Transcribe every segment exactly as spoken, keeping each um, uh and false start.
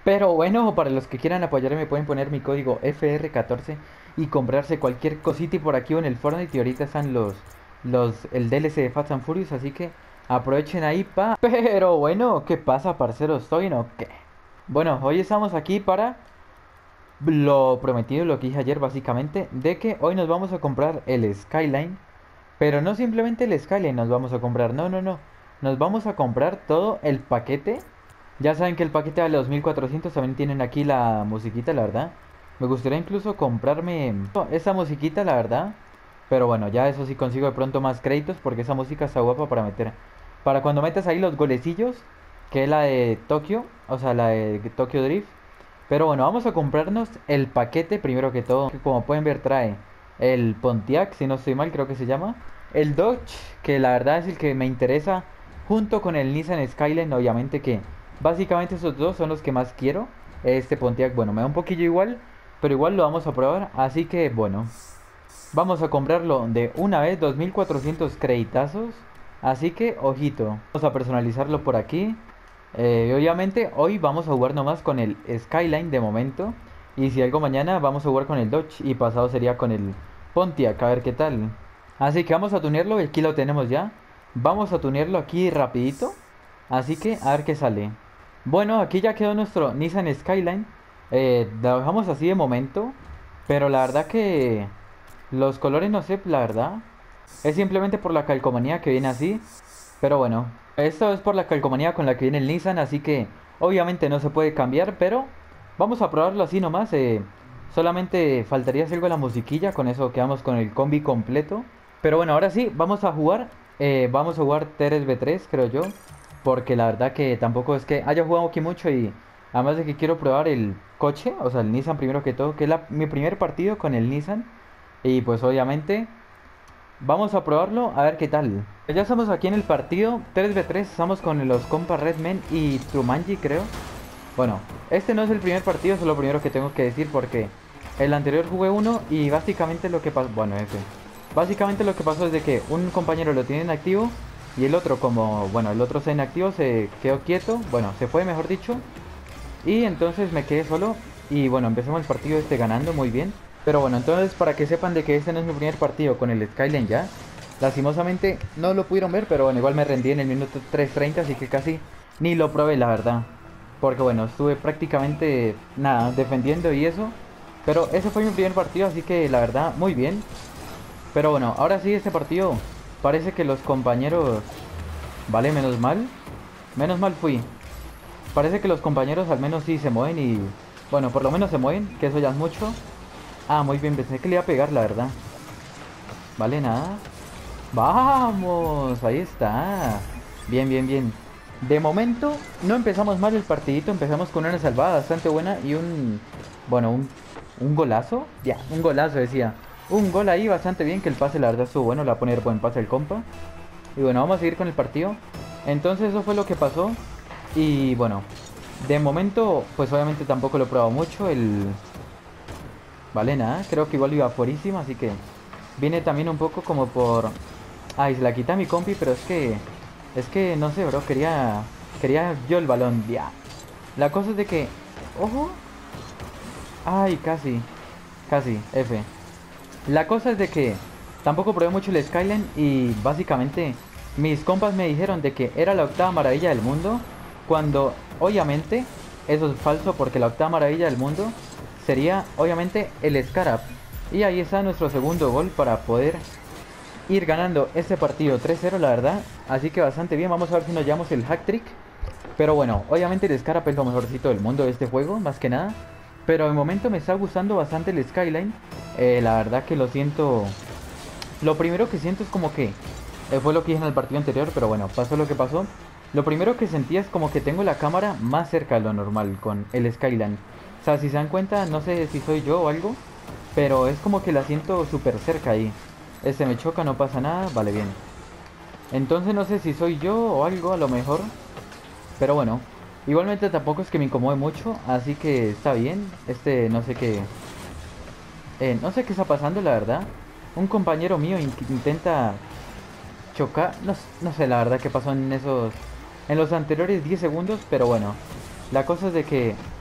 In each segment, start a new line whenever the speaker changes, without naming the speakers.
Pero bueno, para los que quieran apoyarme me pueden poner mi código F R catorce y comprarse cualquier cosita y por aquí o en el Fortnite. Y ahorita están los, los, el D L C de Fast and Furious, así que aprovechen ahí pa. Pero bueno, ¿qué pasa, parceros? ¿Estoy o qué? Bueno, hoy estamos aquí para lo prometido, lo que dije ayer básicamente, de que hoy nos vamos a comprar el Skyline. Pero no simplemente el Skyline nos vamos a comprar, no, no, no. Nos vamos a comprar todo el paquete. Ya saben que el paquete vale dos mil cuatrocientos. También tienen aquí la musiquita, la verdad. Me gustaría incluso comprarme esa musiquita, la verdad. Pero bueno, ya eso sí consigo de pronto más créditos, porque esa música está guapa para meter. Para cuando metas ahí los golecillos, que es la de Tokio, o sea, la de Tokyo Drift. Pero bueno, vamos a comprarnos el paquete primero que todo. Que como pueden ver trae el Pontiac, si no estoy mal, creo que se llama. El Dodge, que la verdad es el que me interesa, junto con el Nissan Skyline, obviamente que básicamente esos dos son los que más quiero. Este Pontiac, bueno, me da un poquillo igual, pero igual lo vamos a probar. Así que bueno, vamos a comprarlo de una vez, dos mil cuatrocientos creditazos. Así que ojito, vamos a personalizarlo por aquí. Eh, obviamente hoy vamos a jugar nomás con el Skyline de momento. Y si algo mañana vamos a jugar con el Dodge y pasado sería con el Pontiac, a ver qué tal. Así que vamos a tunearlo, aquí lo tenemos ya. Vamos a tunearlo aquí rapidito. Así que a ver qué sale. Bueno, aquí ya quedó nuestro Nissan Skyline. Eh, lo dejamos así de momento. Pero la verdad que los colores no sé, la verdad. Es simplemente por la calcomanía que viene así. Pero bueno, esto es por la calcomanía con la que viene el Nissan. Así que obviamente no se puede cambiar. Pero vamos a probarlo así nomás. Eh, solamente faltaría hacer algo de la musiquilla. Con eso quedamos con el combi completo. Pero bueno, ahora sí, vamos a jugar. Eh, vamos a jugar tres ve tres, creo yo. Porque la verdad que tampoco es que haya jugado aquí mucho. Y además de que quiero probar el coche, o sea, el Nissan primero que todo. Que es la- mi primer partido con el Nissan. Y pues obviamente vamos a probarlo a ver qué tal. Ya estamos aquí en el partido tres ve tres. Estamos con los compas Redman y Trumanji, creo. Bueno, este no es el primer partido, eso es lo primero que tengo que decir porque el anterior jugué uno y básicamente lo que pasó, bueno, ese. Básicamente lo que pasó es de que un compañero lo tiene en activo y el otro como, bueno, el otro está inactivo, se quedó quieto, bueno, se fue mejor dicho. Y entonces me quedé solo y bueno, empezamos el partido este ganando muy bien. Pero bueno, entonces para que sepan de que este no es mi primer partido con el Skyline ya. Lastimosamente no lo pudieron ver, pero bueno, igual me rendí en el minuto tres treinta, así que casi ni lo probé la verdad. Porque bueno, estuve prácticamente nada, defendiendo y eso. Pero ese fue mi primer partido, así que la verdad, muy bien. Pero bueno, ahora sí, este partido parece que los compañeros... Vale, menos mal. Menos mal fui. Parece que los compañeros al menos sí se mueven y... Bueno, por lo menos se mueven, que eso ya es mucho. Ah, muy bien, pensé que le iba a pegar, la verdad. Vale, nada. Vamos, ahí está. Bien, bien, bien. De momento no empezamos mal el partidito, empezamos con una salvada bastante buena y un... Bueno, un, un golazo. Ya, un golazo decía. Un gol ahí bastante bien, que el pase la verdad estuvo bueno, le va a poner buen pase el compa. Y bueno, vamos a seguir con el partido. Entonces eso fue lo que pasó. Y bueno, de momento pues obviamente tampoco lo he probado mucho. El... Vale, nada, creo que igual iba fuerísima, así que... Viene también un poco como por... Ay, se la quita a mi compi, pero es que... Es que, no sé, bro, quería... Quería yo el balón, ya. La cosa es de que... Ojo. Ay, casi. Casi, F. La cosa es de que... Tampoco probé mucho el Skyline y básicamente... Mis compas me dijeron de que era la octava maravilla del mundo. Cuando, obviamente, eso es falso porque la octava maravilla del mundo... Sería, obviamente, el Scarab. Y ahí está nuestro segundo gol para poder ir ganando este partido tres cero, la verdad. Así que bastante bien, vamos a ver si nos llevamos el hack trick. Pero bueno, obviamente el Scarab es lo mejorcito del mundo de este juego, más que nada. Pero de momento me está gustando bastante el Skyline. Eh, la verdad que lo siento... Lo primero que siento es como que... Eh, fue lo que dije en el partido anterior, pero bueno, pasó lo que pasó. Lo primero que sentí es como que tengo la cámara más cerca de lo normal con el Skyline. O sea, si se dan cuenta, no sé si soy yo o algo, pero es como que la siento súper cerca ahí. Este me choca, no pasa nada, vale, bien. Entonces no sé si soy yo o algo, a lo mejor. Pero bueno, igualmente tampoco es que me incomode mucho, así que está bien. Este, no sé qué... Eh, no sé qué está pasando, la verdad. Un compañero mío in- intenta chocar. No, s- no sé la verdad qué pasó en esos... En los anteriores diez segundos, pero bueno. La cosa es de que...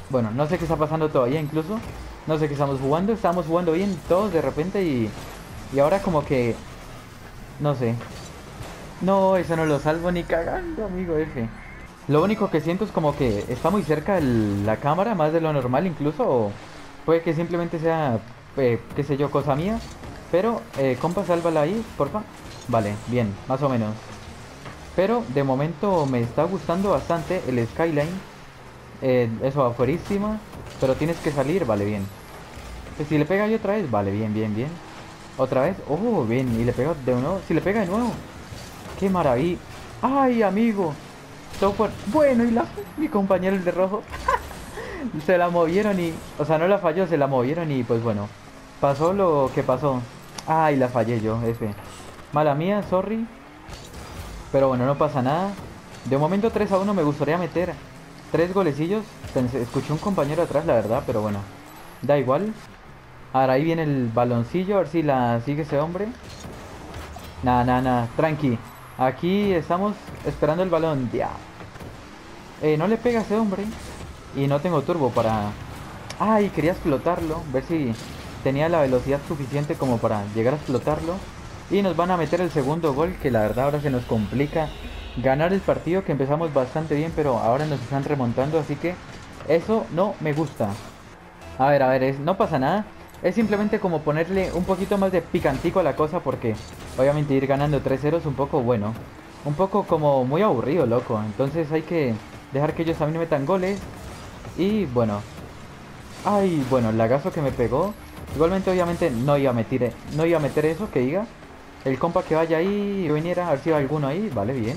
Bueno, no sé qué está pasando todavía incluso. No sé qué estamos jugando. Estábamos jugando bien todos de repente y... Y ahora como que... No sé. No, eso no lo salvo ni cagando, amigo F. Lo único que siento es como que está muy cerca el- la cámara, más de lo normal incluso. O puede que simplemente sea, eh, qué sé yo, cosa mía. Pero, eh, compa, sálvala ahí, porfa. Vale, bien, más o menos. Pero de momento me está gustando bastante el Skyline. Eh, eso afuerísima. Pero tienes que salir, vale, bien. Pues si le pega yo otra vez, vale, bien, bien, bien. Otra vez, oh, bien, y le pega de nuevo. Si le pega de nuevo, qué maravilla. Ay, amigo. Todo por... Bueno, y la... mi compañero el de rojo. Se la movieron y... O sea, no la falló, se la movieron y pues bueno. Pasó lo que pasó. Ay, la fallé yo, F. Mala mía, sorry. Pero bueno, no pasa nada. De momento tres a uno me gustaría meter tres golecillos. Pensé- escuché un compañero atrás, la verdad, pero bueno. Da igual. Ahora ahí viene el baloncillo, a ver si la sigue ese hombre. Nada, nada, nada, tranqui. Aquí estamos esperando el balón. Ya. Eh, no le pega a ese hombre. Y no tengo turbo para... Ay, quería explotarlo. Ver si tenía la velocidad suficiente como para llegar a explotarlo. Y nos van a meter el segundo gol, que la verdad ahora se nos complica ganar el partido, que empezamos bastante bien, pero ahora nos están remontando, así que eso no me gusta. A ver, a ver, es, no pasa nada. Es simplemente como ponerle un poquito más de picantico a la cosa, porque obviamente ir ganando tres cero es un poco bueno. Un poco como muy aburrido, loco. Entonces hay que dejar que ellos también metan goles. Y bueno, ay, bueno, el lagazo que me pegó. Igualmente, obviamente, no iba a meter, no iba a meter eso, que diga. El compa que vaya ahí y viniera, a ver si va alguno ahí. Vale, bien.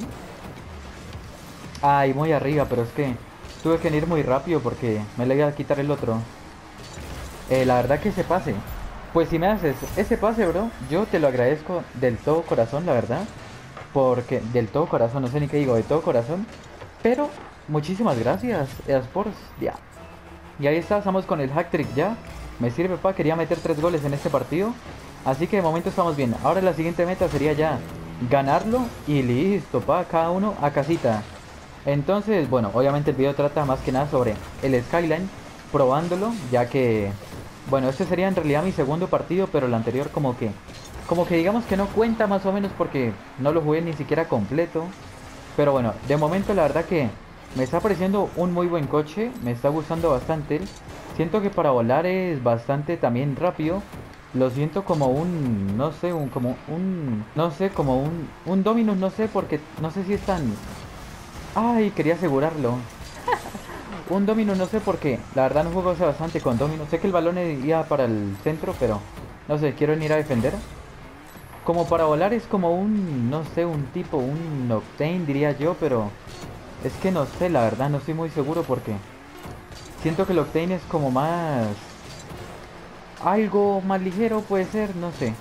Ay, muy arriba, pero es que tuve que ir muy rápido porque me le iba a quitar el otro. Eh, la verdad que ese pase. Pues si me haces ese pase, bro, yo te lo agradezco del todo corazón, la verdad. Porque del todo corazón, no sé ni qué digo, de todo corazón. Pero muchísimas gracias, Esports. Ya. Y ahí está, estamos con el hack trick ya. Me sirve, pa, quería meter tres goles en este partido. Así que de momento estamos bien. Ahora la siguiente meta sería ya ganarlo y listo, pa, cada uno a casita. Entonces, bueno, obviamente el video trata más que nada sobre el Skyline, probándolo, ya que, bueno, este sería en realidad mi segundo partido, pero el anterior como que, como que digamos que no cuenta más o menos porque no lo jugué ni siquiera completo. Pero bueno, de momento la verdad que me está pareciendo un muy buen coche, me está gustando bastante. Siento que para volar es bastante también rápido. Lo siento como un, no sé, un, como un, no sé, como un, un Dominus, no sé, porque no sé si es tan... Ay, quería asegurarlo. Un Dominus, no sé por qué. La verdad no juego hace bastante con Dominus. Sé que el balón iba para el centro, pero no sé, quiero ir a defender. Como para volar es como un, no sé, un tipo, un Octane diría yo, pero es que no sé, la verdad no estoy muy seguro porque siento que el Octane es como más... Algo más ligero puede ser, no sé.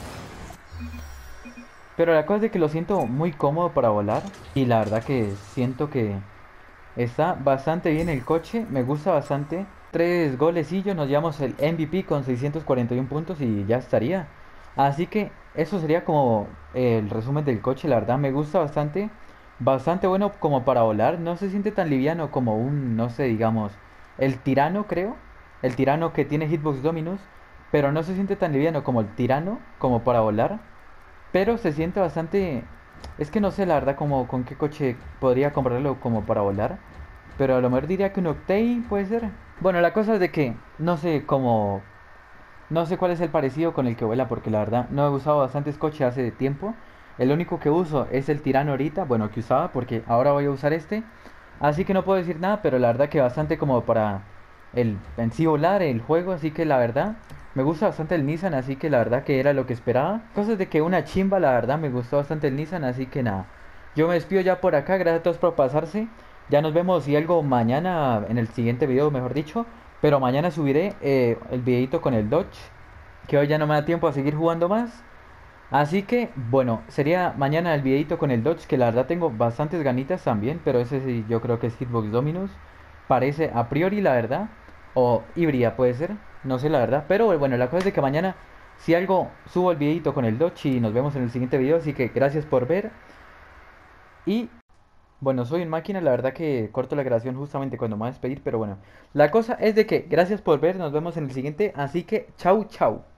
Pero la cosa es de que lo siento muy cómodo para volar y la verdad que siento que está bastante bien el coche, me gusta bastante. Tres golecillos, nos llevamos el M V P con seiscientos cuarenta y uno puntos y ya estaría. Así que eso sería como el resumen del coche, la verdad me gusta bastante. Bastante bueno como para volar, no se siente tan liviano como un, no sé, digamos, el Tirano creo. El Tirano que tiene Hitbox Dominus, pero no se siente tan liviano como el Tirano como para volar. Pero se siente bastante... Es que no sé la verdad como con qué coche podría comprarlo como para volar. Pero a lo mejor diría que un Octane puede ser. Bueno, la cosa es de que no sé cómo... No sé cuál es el parecido con el que vuela porque la verdad no he usado bastantes coches hace tiempo. El único que uso es el Tirano ahorita, bueno, que usaba porque ahora voy a usar este. Así que no puedo decir nada, pero la verdad que bastante como para el en sí volar el juego, así que la verdad me gusta bastante el Nissan, así que la verdad que era lo que esperaba. Cosas de que una chimba, la verdad me gustó bastante el Nissan, así que nada. Yo me despido ya por acá, gracias a todos por pasarse. Ya nos vemos si algo mañana en el siguiente video, mejor dicho. Pero mañana subiré eh, el videito con el Dodge, que hoy ya no me da tiempo a seguir jugando más. Así que, bueno, sería mañana el videito con el Dodge, que la verdad tengo bastantes ganitas también, pero ese sí yo creo que es Hitbox Dominus. Parece a priori, la verdad. O híbrida puede ser, no sé la verdad. Pero bueno, la cosa es de que mañana, si algo, subo el videito con el Dodge y nos vemos en el siguiente video. Así que gracias por ver y Bueno, soy un máquina, la verdad que corto la grabación justamente cuando me voy a despedir, pero bueno. La cosa es de que gracias por ver, nos vemos en el siguiente, así que chau chau.